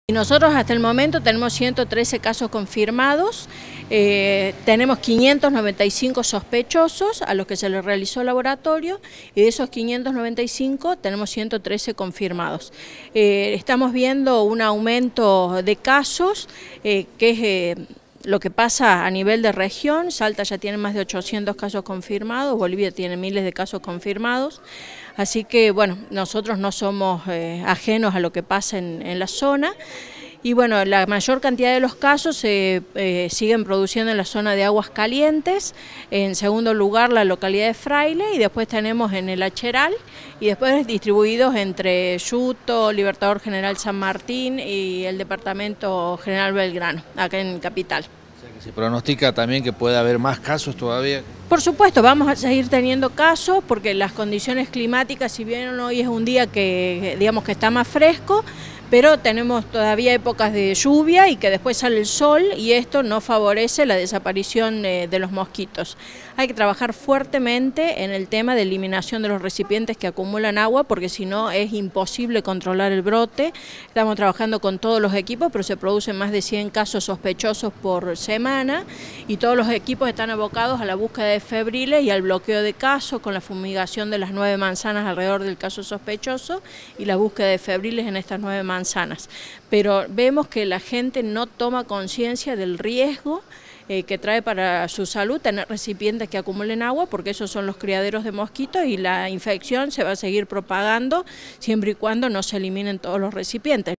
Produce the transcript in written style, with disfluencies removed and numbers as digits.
Nosotros hasta el momento tenemos 113 casos confirmados, tenemos 595 sospechosos a los que se les realizó laboratorio y de esos 595 tenemos 113 confirmados. Estamos viendo un aumento de casos que es lo que pasa a nivel de región. Salta ya tiene más de 800 casos confirmados, Bolivia tiene miles de casos confirmados, así que bueno, nosotros no somos ajenos a lo que pasa en la zona. Y bueno, la mayor cantidad de los casos se siguen produciendo en la zona de Aguas Calientes, en segundo lugar la localidad de Fraile y después tenemos en el Acheral y después distribuidos entre Yuto, Libertador General San Martín y el departamento General Belgrano, acá en Capital. O sea que se pronostica también que puede haber más casos todavía. Por supuesto, vamos a seguir teniendo casos porque las condiciones climáticas, si bien hoy es un día que digamos que está más fresco, pero tenemos todavía épocas de lluvia y que después sale el sol y esto no favorece la desaparición de los mosquitos. Hay que trabajar fuertemente en el tema de eliminación de los recipientes que acumulan agua porque si no es imposible controlar el brote. Estamos trabajando con todos los equipos, pero se producen más de 100 casos sospechosos por semana y todos los equipos están abocados a la búsqueda de febriles y al bloqueo de casos con la fumigación de las 9 manzanas alrededor del caso sospechoso y la búsqueda de febriles en estas 9 manzanas. Pero vemos que la gente no toma conciencia del riesgo que trae para su salud tener recipientes que acumulen agua, porque esos son los criaderos de mosquitos y la infección se va a seguir propagando siempre y cuando no se eliminen todos los recipientes.